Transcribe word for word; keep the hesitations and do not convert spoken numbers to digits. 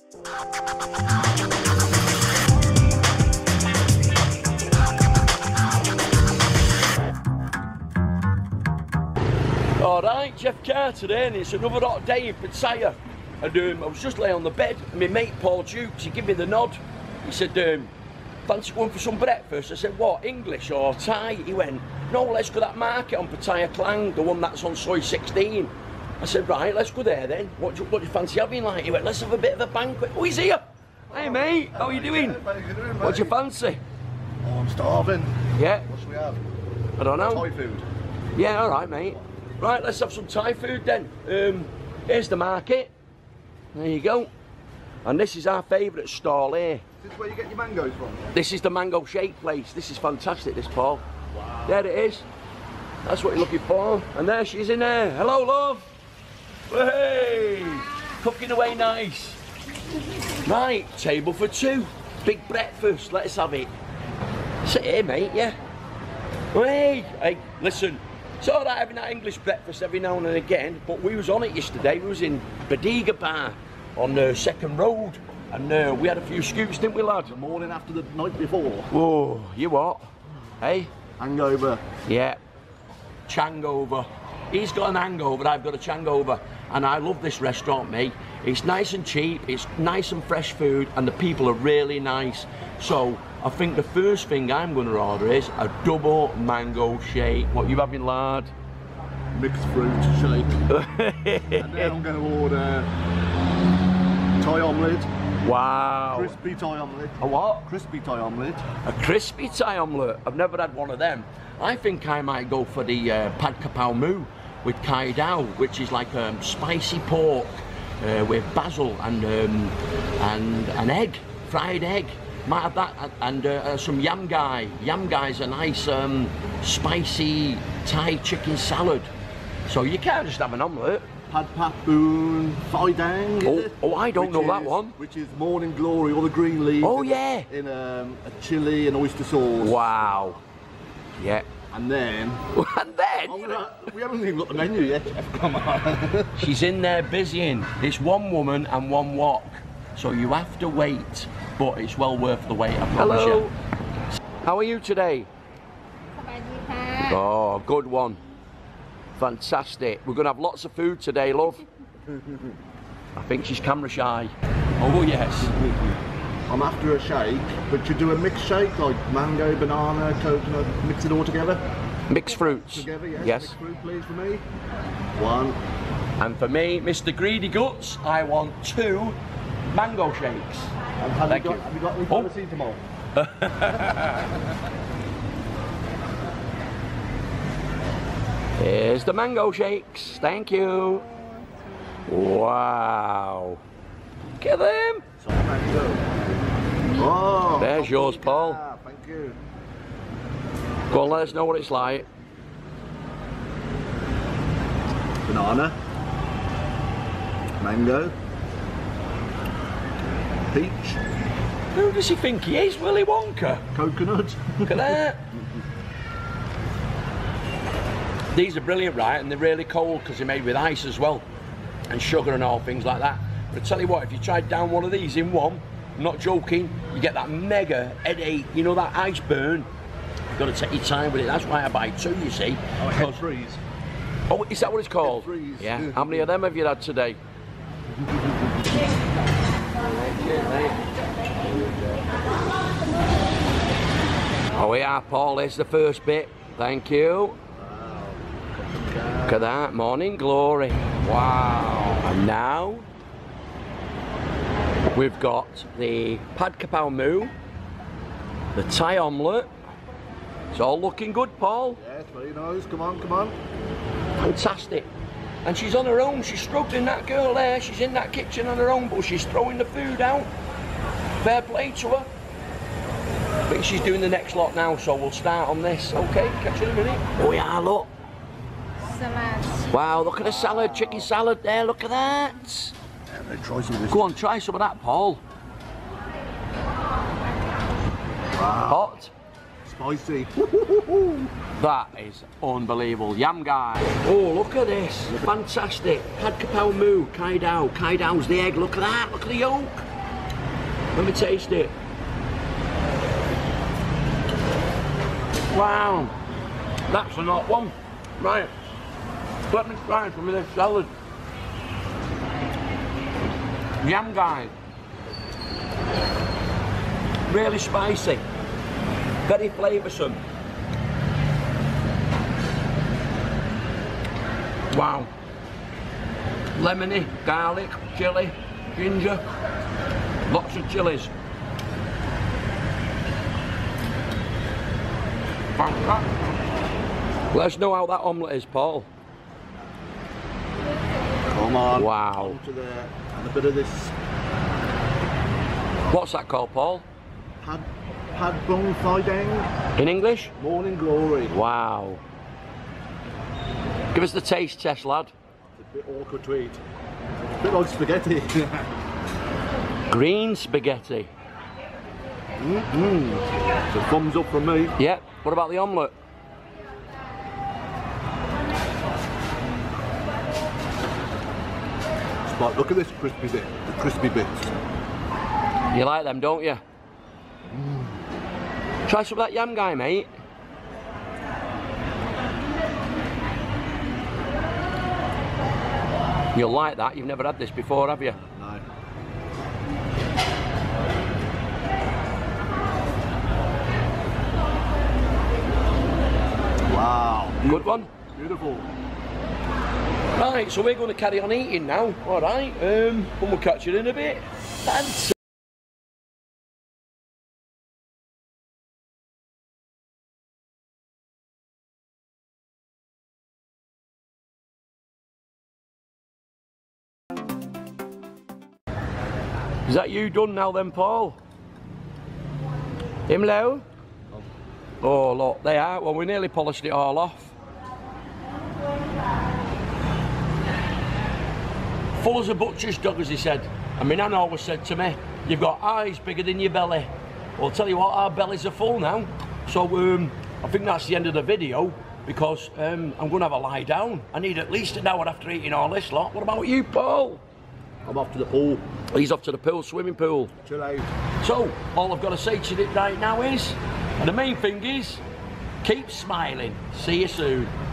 Alright, Jeff Carter here, and it's another hot day in Pattaya. And um, I was just laying on the bed, and my mate Paul Dukes, he gave me the nod. He said, um, fancy going for some breakfast? I said, what, English or Thai? He went, no, let's go to that market on Pattaya Klang, the one that's on Soy sixteen. I said, right, let's go there then. What do you, what do you fancy having like? He went, let's have a bit of a banquet. Oh, he's here. Hey, mate, how are you doing? What do you fancy? Oh, I'm starving. Yeah? What should we have? I don't know. Thai food. Yeah, all right, mate. Right, let's have some Thai food then. Um, here's the market. There you go. And this is our favourite stall here. Is this where you get your mangoes from? This is the mango shake place. This is fantastic, this, Paul. Wow. There it is. That's what you're looking for. And there she is in there. Hello, love. Hey! Cooking away nice. Right, table for two. Big breakfast. Let's have it. Sit here, mate, yeah. Hey, hey, listen. It's all right having that English breakfast every now and again, but we was on it yesterday. We was in Badiga Bar on the uh, Second Road, and uh, we had a few scoops, didn't we, lad? The morning after the night before. Whoa, you what? Hey? Hangover. Yeah. Changover. He's got an hangover, I've got a changover. And I love this restaurant, mate. It's nice and cheap, it's nice and fresh food, and the people are really nice. So, I think the first thing I'm going to order is a double mango shake. What you having, lad? Mixed fruit shake. And then I'm going to order Thai omelette. Wow. Crispy Thai omelette. A what? Crispy Thai omelette. A crispy Thai omelette. I've never had one of them. I think I might go for the uh, pad kapau mu with kai dao, which is like um, spicy pork uh, with basil and um, and an egg, fried egg. Might have that, and uh, uh, some yam gai. Yam gai's a nice um, spicy Thai chicken salad. So you can't just have an omelette. Pad pat boon phai dang. Oh, it? oh, I don't which know is, that one. Which is morning glory, all the green leaves. Oh in yeah. A, in um, a chili and oyster sauce. Wow. Yeah. And then. And then. Oh, gonna, we haven't even got the menu yet. Come on. She's in there busying. It's one woman and one wok, so you have to wait. But it's well worth the wait, I promise Hello. you. How are you today? Oh, good one. Fantastic. We're going to have lots of food today, love. I think she's camera shy. Oh, yes. I'm after a shake, but you do a mixed shake, like mango, banana, coconut, mix it all together? Mixed fruits. Together, yes. Yes. Mixed fruit, please, for me. One. And for me, Mister Greedy Guts, I want two mango shakes. And have, Thank you got, you. have you got any Oh. paracetamol? Here's the mango shakes. Thank you. Wow. Look at them. Some mango. Oh, There's yours, Paul. yeah, thank you. Go on, let us know what it's like. Banana. Mango. Peach. Who does he think he is, Willy Wonka? Coconut. Look at that. These are brilliant, right? And they're really cold because they're made with ice as well. And sugar and all things like that. But I tell you what, if you tried down one of these in one, I'm not joking, you get that mega headache, you know, that ice burn. You've got to take your time with it. That's why I buy two, you see. Oh, head freeze. Oh, is that what it's called? Head freeze. Yeah. How many of them have you had today? Oh yeah, Paul, there's the first bit. Thank you. Look at that, morning glory. Wow. And now we've got the pad kapau mu, the Thai omelette. It's all looking good, Paul. Yes, very nice. Come on, come on. Fantastic. And she's on her own, she's struggling, that girl there, she's in that kitchen on her own, but she's throwing the food out. Fair play to her. I think she's doing the next lot now, so we'll start on this. Okay, catch you in a minute. Oh yeah, look. Salad. Wow, look at the salad, chicken salad there, look at that. Yeah, try some of this. Go on, try some of that, Paul. Wow. Hot. Spicy. That is unbelievable. Yam guy. Oh, look at this. Fantastic. Pad kapau mu, kai dao. Kai dao's the egg. Look at that. Look at the yolk. Let me taste it. Wow, that's a hot one. Right, let me try some of this salad. Yam guy. Really spicy. Very flavoursome. Wow. Lemony, garlic, chilli, ginger. Lots of chilies. Let us know how that omelette is, Paul. Come on. Wow. On to there. And a bit of this What's that called, Paul? pad, pad bung thai dang. In English? Morning glory. Wow. Give us the taste test, lad. It's a bit awkward to eat. A bit like spaghetti. Green spaghetti. Mm-hmm. So thumbs up from me. Yeah. What about the omelette? But look at this crispy bit, the crispy bits. You like them, don't you? Mm. Try some of that yam guy, mate. You'll like that. You've never had this before, have you? No. Wow. Good one. Beautiful. Right, so we're going to carry on eating now. All right. Um, and we'll catch you in a bit. Thanks. Is that you done now then, Paul? Him low? Oh, look, they are. Well, we nearly polished it all off. Full as a butcher's dog, as he said. I mean, Nan always said to me, you've got eyes bigger than your belly. Well, I'll tell you what, our bellies are full now. So, um, I think that's the end of the video, because um, I'm going to have a lie down. I need at least an hour after eating all this lot. What about you, Paul? I'm off to the pool. He's off to the pool, swimming pool. Chill out. So, all I've got to say to you right now is, and the main thing is, keep smiling. See you soon.